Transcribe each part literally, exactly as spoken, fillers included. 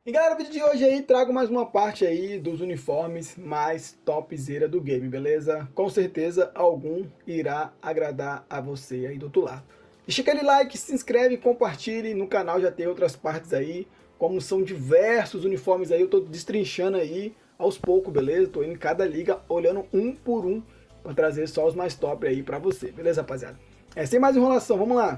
E galera, no vídeo de hoje aí trago mais uma parte aí dos uniformes mais topzera do game, beleza? Com certeza algum irá agradar a você aí do outro lado. Deixa aquele like, se inscreve, compartilhe, no canal já tem outras partes aí, como são diversos uniformes aí, eu tô destrinchando aí aos poucos, beleza? Tô indo em cada liga, olhando um por um, para trazer só os mais top aí pra você, beleza rapaziada? É, sem mais enrolação, vamos lá!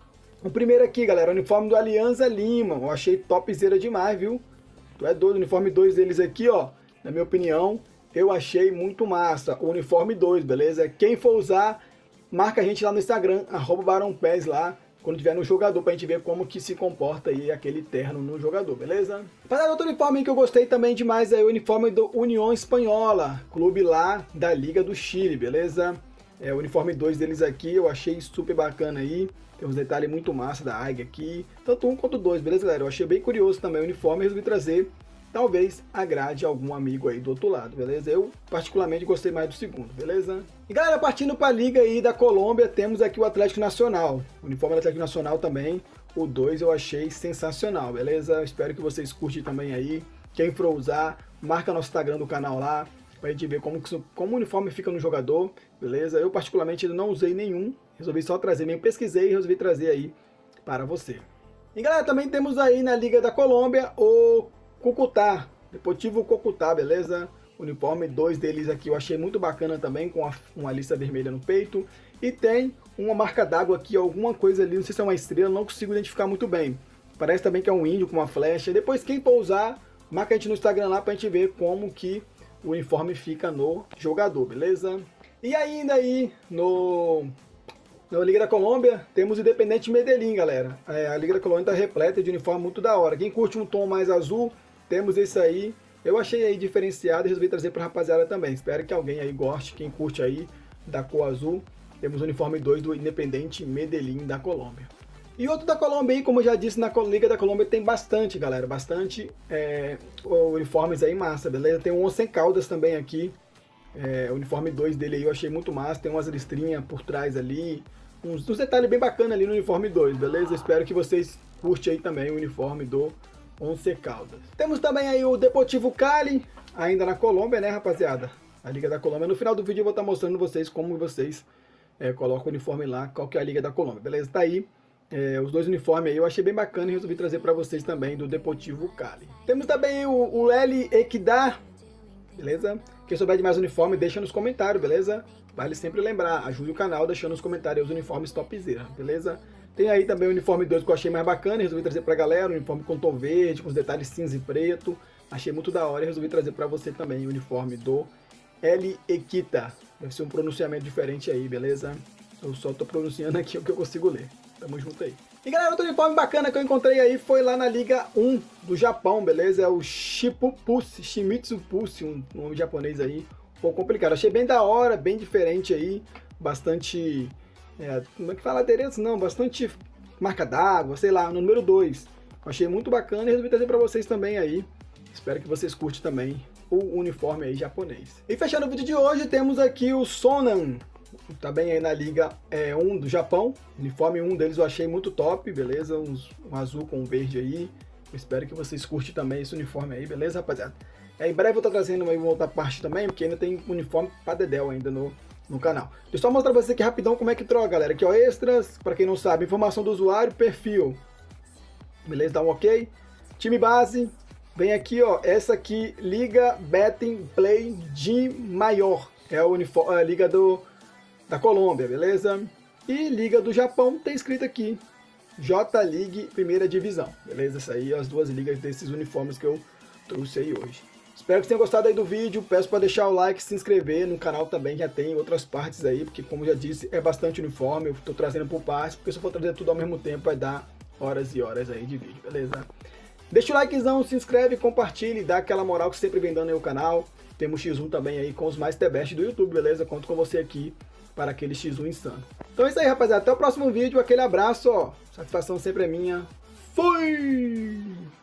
O primeiro aqui, galera, o uniforme do Alianza Lima. Eu achei topzera demais, viu? Tu é doido, o uniforme dois deles aqui, ó. Na minha opinião, eu achei muito massa. O uniforme dois, beleza? Quem for usar, marca a gente lá no Instagram, arroba barãopés lá, quando tiver no jogador, pra gente ver como que se comporta aí aquele terno no jogador, beleza? Para outro uniforme que eu gostei também demais é o uniforme do União Espanhola, clube lá da Liga do Chile, beleza? É, o uniforme dois deles aqui, eu achei super bacana aí. Tem uns detalhes muito massa da águia aqui. Tanto um quanto dois, beleza, galera? Eu achei bem curioso também o uniforme e resolvi trazer. Talvez agrade algum amigo aí do outro lado, beleza? Eu particularmente gostei mais do segundo, beleza? E galera, partindo para a liga aí da Colômbia, temos aqui o Atlético Nacional. O uniforme do Atlético Nacional também, o dois eu achei sensacional, beleza? Espero que vocês curtem também aí. Quem for usar, marca nosso Instagram do canal lá, pra gente ver como, como o uniforme fica no jogador, beleza? Eu particularmente não usei nenhum, resolvi só trazer, mesmo pesquisei e resolvi trazer aí para você. E galera, também temos aí na Liga da Colômbia o Cúcuta, Deportivo Cúcuta, beleza? O uniforme dois deles aqui eu achei muito bacana também, com a, uma lista vermelha no peito. E tem uma marca d'água aqui, alguma coisa ali, não sei se é uma estrela, não consigo identificar muito bem. Parece também que é um índio com uma flecha. Depois quem for usar, marca a gente no Instagram lá pra gente ver como que o uniforme fica no jogador, beleza? E ainda aí no na Liga da Colômbia temos o Independiente Medellín, galera. É, a Liga da Colômbia tá repleta de uniforme muito da hora. Quem curte um tom mais azul, temos esse aí. Eu achei aí diferenciado e resolvi trazer pra rapaziada também. Espero que alguém aí goste, quem curte aí da cor azul. Temos o uniforme dois do Independiente Medellín da Colômbia. E outro da Colômbia aí, como eu já disse, na Liga da Colômbia tem bastante, galera, bastante é, uniformes aí massa, beleza? Tem um Once Caldas também aqui, é, o uniforme dois dele aí eu achei muito massa, tem umas listrinhas por trás ali, uns, uns detalhes bem bacanas ali no uniforme dois, beleza? Espero que vocês curtem aí também o uniforme do Once Caldas. Temos também aí o Deportivo Cali, ainda na Colômbia, né, rapaziada? A Liga da Colômbia. No final do vídeo eu vou estar mostrando vocês como vocês é, colocam o uniforme lá, qual que é a Liga da Colômbia, beleza? Tá aí. É, os dois uniformes aí eu achei bem bacana e resolvi trazer para vocês também do Deportivo Cali. Temos também o, o El Equidad, beleza? Quem souber de mais uniforme, deixa nos comentários, beleza? Vale sempre lembrar, ajude o canal deixando nos comentários os uniformes topzera, beleza? Tem aí também o uniforme dois que eu achei mais bacana e resolvi trazer pra galera, o uniforme com tom verde, com os detalhes cinza e preto. Achei muito da hora e resolvi trazer para você também o uniforme do El Equidad. Deve ser um pronunciamento diferente aí, beleza? Eu só tô pronunciando aqui o que eu consigo ler. Tamo junto aí. E galera, outro uniforme bacana que eu encontrei aí foi lá na Liga um do Japão, beleza? É o Shippupussi, Shimitsu Pulse, um nome japonês aí, um pouco complicado. Achei bem da hora, bem diferente aí, bastante, é, como é que fala adereço? Não, bastante marca d'água, sei lá, no número dois. Achei muito bacana e resolvi trazer pra vocês também aí. Espero que vocês curtem também o uniforme aí japonês. E fechando o vídeo de hoje, temos aqui o Sonan. Também aí na Liga é, um do Japão, uniforme um deles eu achei muito top, beleza? Uns, um azul com um verde aí, eu espero que vocês curtem também esse uniforme aí, beleza rapaziada? É, em breve eu vou estar trazendo uma outra parte também, porque ainda tem uniforme pra dedéu ainda no, no canal. Deixa eu só mostrar pra vocês aqui rapidão como é que troca, galera. Aqui ó, extras, pra quem não sabe, informação do usuário, perfil, beleza? Dá um ok? Time base, vem aqui ó, essa aqui, Liga Betting Play de Maior, é o uniforme, a liga do... da Colômbia, beleza? E Liga do Japão tem escrito aqui J-League Primeira Divisão, beleza? Essas aí as duas ligas desses uniformes que eu trouxe aí hoje. Espero que vocês tenham gostado aí do vídeo, peço para deixar o like, se inscrever no canal também, já tem outras partes aí, porque como já disse, é bastante uniforme, eu tô trazendo por partes, porque se eu for trazer tudo ao mesmo tempo vai dar horas e horas aí de vídeo, beleza? Deixa o likezão, se inscreve, compartilhe, dá aquela moral que sempre vem dando aí o canal. Temos X um também aí com os mais the best do YouTube, beleza? Conto com você aqui para aquele X um insano. Então é isso aí, rapaziada. Até o próximo vídeo. Aquele abraço, ó. Satisfação sempre é minha. Fui!